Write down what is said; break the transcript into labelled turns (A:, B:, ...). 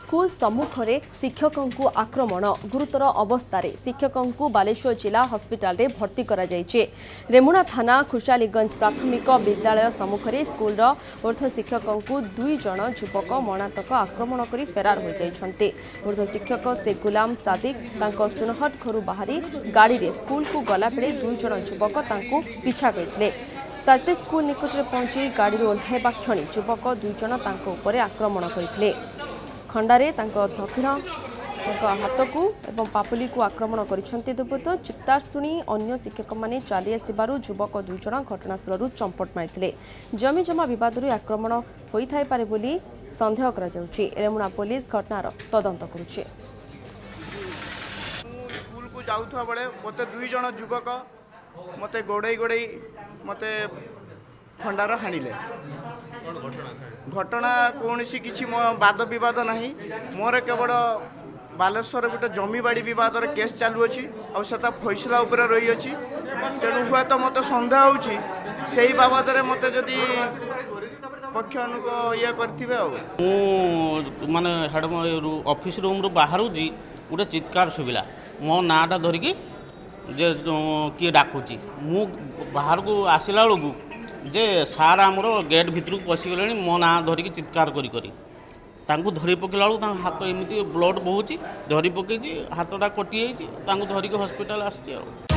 A: School सम्मुख में शिक्षकों को आक्रमण गुरुतर अवस्था शिक्षकों को बालेश्वर जिला हस्पिटाल रे भर्ती करा जायछि। रेमुणा थाना खुशालीगंज प्राथमिक विद्यालय सम्मुख में स्कूल ऊर्ध शिक्षकों को 2 जन युवक मरणात्मक आक्रमण कर फेरार हो जाइछन्ते। ऊर्ध शिक्षक से गुलाम सादिक तांको सुनहट घर बाहरी गाड़ी रे स्कूल को गला बेले 2 जन युवक तांको पिछा करथिले। साथे स्कूल निकट में पहुंची गाड़ी ओह्लैबा क्षणी युवक 2 जन तांको उपरे आक्रमण करथिले। खंडारे तांको दक्षिण हाथ को एवं पापुली को आक्रमण करिसेंते। दुर्बृत्त चित्कार शुणी अन्य शिक्षक माने चली आसबारु युवक 2 जन घटनास्थल चंपट मारिथिले। जमी जमा बद आक्रमण होई पारे बोली संदेह करा जाउछि। रेमुणा पुलिस घटनार तदंत करुछि।
B: स्कूल को जाउथवा बेले मते 2 जन युवक मते गोड़े मते खंडार हाणिले। घटना कौन सी किसी वाद बद ना मोर केवल बालेश्वर गोटे जमी बाड़ी बद केस चालू अच्छी आसा फैसला उपर रही अच्छी। तेणु हुए तो मत सन्देह होई बाबद मत जदि पक्ष अनुक ये करेंगे
C: माने हेड ऑफिस रूम रू बाहर गोटे चित्कार शुविला मो नाटा धरिकी जे किए डाकुची मु बाहर को आसला बेलू जे सार आमर गेट भितर को पशिगले मो ना धरिकी चित्कार करी धरी पकड़ा बेलू हाथ एमती ब्लड बहुची धरी पकई हाथटा कटि धरिकी हस्पिटाल आसी।